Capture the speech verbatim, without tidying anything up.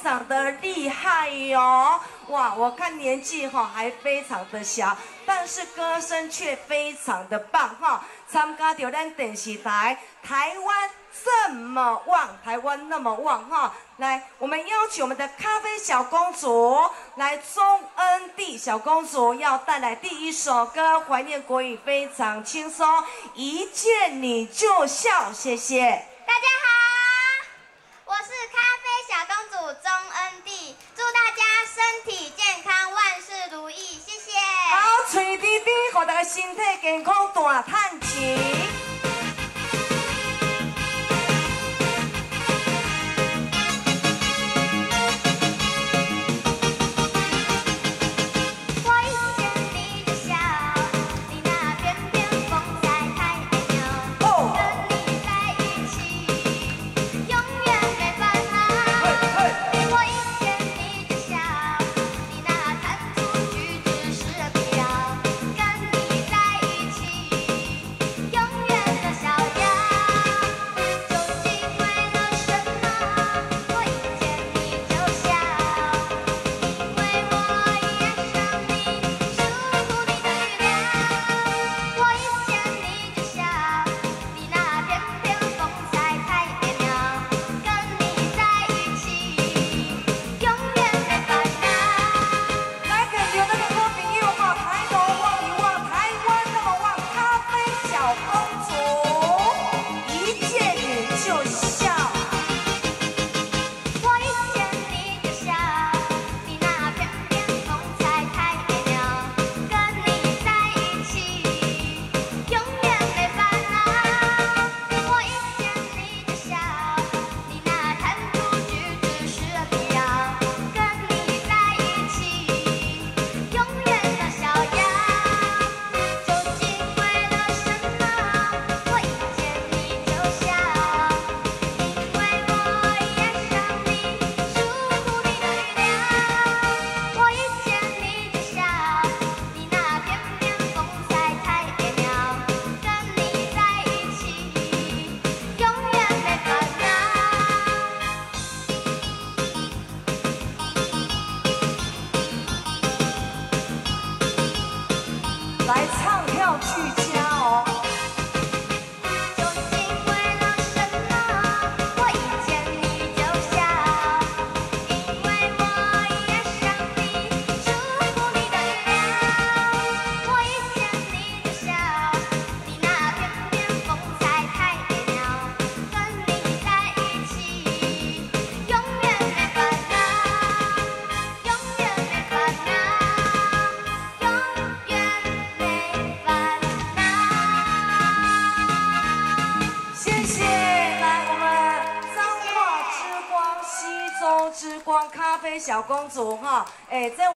常的厉害哟！哇，我看年纪哈还非常的小，但是歌声却非常的棒哈！参加到咱电视台台湾这么旺，台湾那么旺哈！来，我们邀请我们的咖啡小公主来，钟恩娣小公主要带来第一首歌，怀念国语非常轻松，一见你就笑，谢谢。 大家好，我是咖啡小公主钟恩娣，祝大家身体健康，万事如意，谢谢。 好，嘴甜甜，让大家身体健康，大赚钱。来唱跳俱佳哦！ 究竟为了什么？我一见你就笑，因为我也想你，祝福你的月亮。我一见你就笑，你那翩翩风采太美妙，跟你在一起，永远没烦恼，永远没烦恼。 之光咖啡小公主哈，哎，这。